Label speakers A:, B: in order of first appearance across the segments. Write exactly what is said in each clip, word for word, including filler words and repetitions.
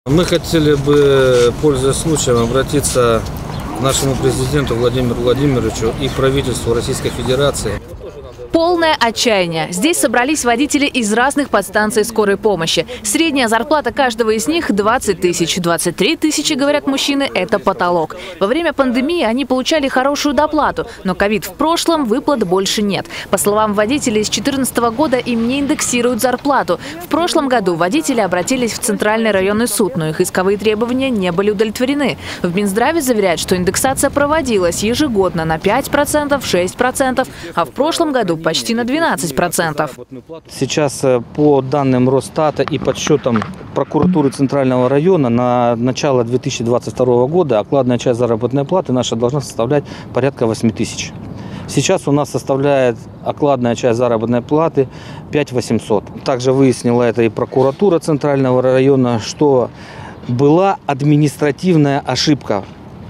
A: Мы хотели бы, пользуясь случаем, обратиться к нашему президенту Владимиру Владимировичу и правительству Российской Федерации.
B: Полное отчаяние. Здесь собрались водители из разных подстанций скорой помощи. Средняя зарплата каждого из них – двадцать тысяч. двадцать три тысячи, говорят мужчины, это потолок. Во время пандемии они получали хорошую доплату, но ковид в прошлом, выплат больше нет. По словам водителей, с две тысячи четырнадцатого года им не индексируют зарплату. В прошлом году водители обратились в Центральный районный суд, но их исковые требования не были удовлетворены. В Минздраве заверяют, что индексация проводилась ежегодно на пять процентов, шесть процентов, а в прошлом году почти на двенадцать процентов.
A: Сейчас по данным Росстата и подсчетам прокуратуры Центрального района на начало две тысячи двадцать второго года окладная часть заработной платы наша должна составлять порядка восьми тысяч. Сейчас у нас составляет окладная часть заработной платы пять тысяч восемьсот. Также выяснила это и прокуратура Центрального района, что была административная ошибка,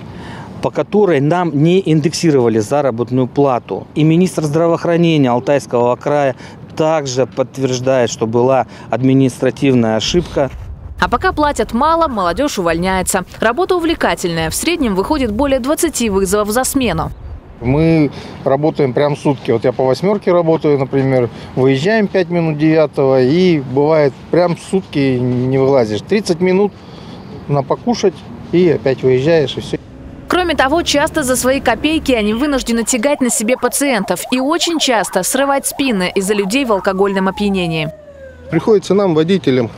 A: по которой нам не индексировали заработную плату. И министр здравоохранения Алтайского края также подтверждает, что была административная ошибка.
B: А пока платят мало, молодежь увольняется. Работа увлекательная. В среднем выходит более двадцати вызовов за смену.
C: Мы работаем прям сутки. Вот я по восьмерке работаю, например, выезжаем пять минут девятого, и бывает прям сутки не вылазишь. тридцать минут на покушать, и опять выезжаешь, и все.
B: Кроме того, часто за свои копейки они вынуждены тягать на себе пациентов и очень часто срывать спины из-за людей в алкогольном опьянении.
D: Приходится нам, водителям,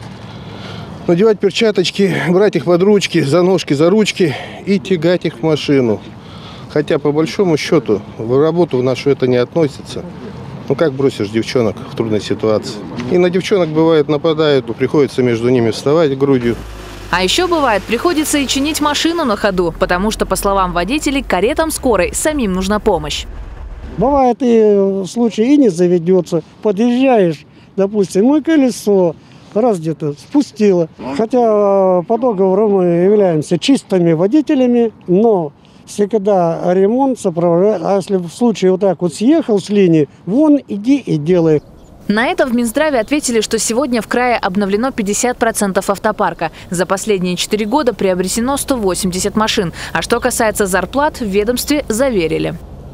D: надевать перчаточки, брать их под ручки, за ножки, за ручки и тягать их в машину. Хотя, по большому счету, в работу в нашу это не относится. Ну как бросишь девчонок в трудной ситуации? И на девчонок бывает нападают, приходится между ними вставать грудью.
B: А еще бывает, приходится и чинить машину на ходу, потому что, по словам водителей, каретам скорой самим нужна помощь.
E: Бывает и случай и не заведется. Подъезжаешь, допустим, мы колесо раз где-то спустило. Хотя по договору мы являемся чистыми водителями, но если когда ремонт сопровождает, а если в случае вот так вот съехал с линии, вон иди и делай.
B: На это в Минздраве ответили, что сегодня в крае обновлено пятьдесят процентов автопарка. За последние четыре года приобретено сто восемьдесят машин. А что касается зарплат, в ведомстве заверили.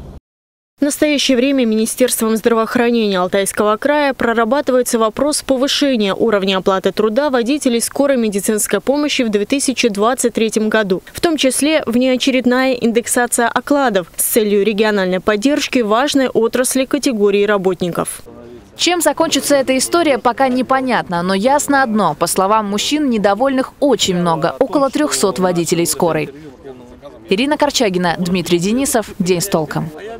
F: В настоящее время Министерством здравоохранения Алтайского края прорабатывается вопрос повышения уровня оплаты труда водителей скорой медицинской помощи в две тысячи двадцать третьем году. В том числе внеочередная индексация окладов с целью региональной поддержки важной отрасли категории работников.
B: Чем закончится эта история, пока непонятно, но ясно одно. По словам мужчин, недовольных очень много, около трёхсот водителей скорой. Ирина Корчагина, Дмитрий Денисов. День с толком.